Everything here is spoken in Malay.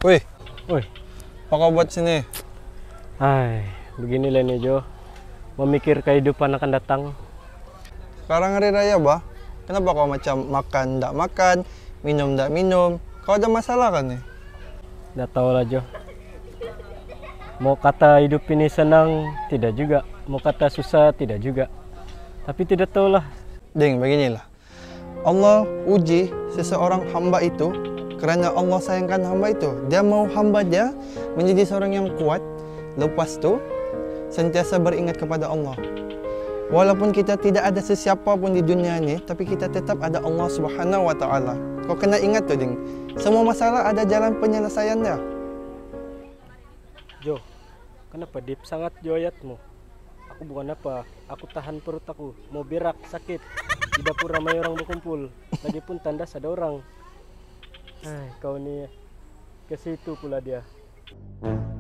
Wih, Woi, apa kau buat sini? beginilah nih Jo. Memikir kehidupan akan datang. Sekarang hari raya, bah. Kenapa kau macam makan ndak makan, minum ndak minum? Kau ada masalah kan nih? Nggak tahu lah Jo. Mau kata hidup ini senang, tidak juga. Mau kata susah, tidak juga. Tapi tidak tahu lah. Ding, beginilah. Allah uji seseorang hamba itu karena Allah sayangkan hamba itu. Dia mau hamba dia menjadi seorang yang kuat. Lepas tu sentiasa beringat kepada Allah. Walaupun kita tidak ada sesiapa pun di dunia ini, tapi kita tetap ada Allah Subhanahu wa taala. Kau kena ingat tuh, Ding. Semua masalah ada jalan penyelesaiannya. Jo, kenapa deep sangat Jo ayatmu? Aku bukan apa, aku tahan perut aku. Mau berak, sakit. Di dapur ramai orang berkumpul. Lagipun tandas ada orang. Kau nih ke situ pula dia.